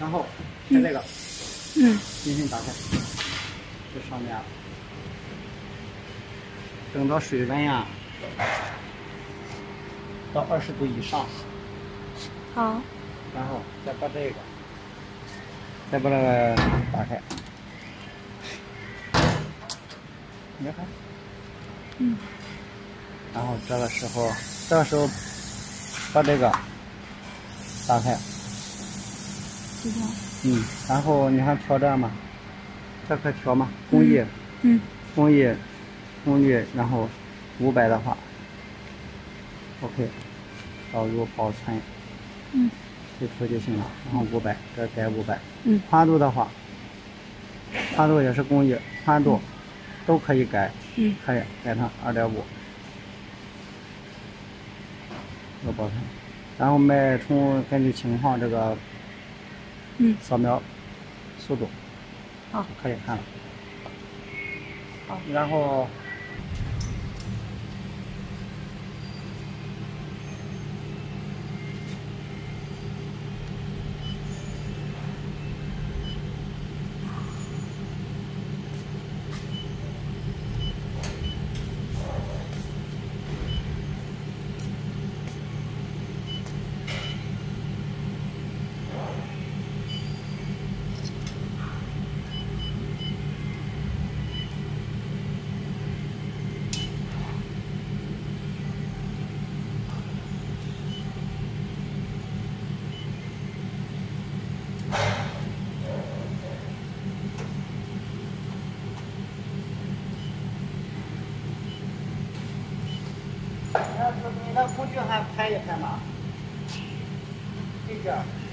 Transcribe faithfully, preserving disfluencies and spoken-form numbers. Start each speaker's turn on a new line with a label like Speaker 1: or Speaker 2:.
Speaker 1: 然后开这个，
Speaker 2: 嗯，
Speaker 1: 进行打开，这上面等到水温呀到二十度以上，
Speaker 2: 好，
Speaker 1: 然后再把这个，再把这个打开，你看，
Speaker 2: 嗯，
Speaker 1: 然后这个时候，这个时候把这个打开，
Speaker 2: 知道，
Speaker 1: 嗯，然后你看调这吗？这可调吗？工艺，
Speaker 2: 嗯，
Speaker 1: 工艺，工艺，然后五百的话 ，OK， 导入保存，
Speaker 2: 嗯，
Speaker 1: 这图就行了。然后五百，这改五百。
Speaker 2: 嗯，
Speaker 1: 宽度的话，宽度也是工艺，宽度都可以改，
Speaker 2: 嗯，
Speaker 1: 可以改成二点五，这个保存。然后脉冲根据情况这个，
Speaker 2: 嗯，
Speaker 1: 扫描速度，
Speaker 2: 好，
Speaker 1: 可以看了。
Speaker 2: 好，
Speaker 1: 然后。你那工具还拍一拍吗？这个。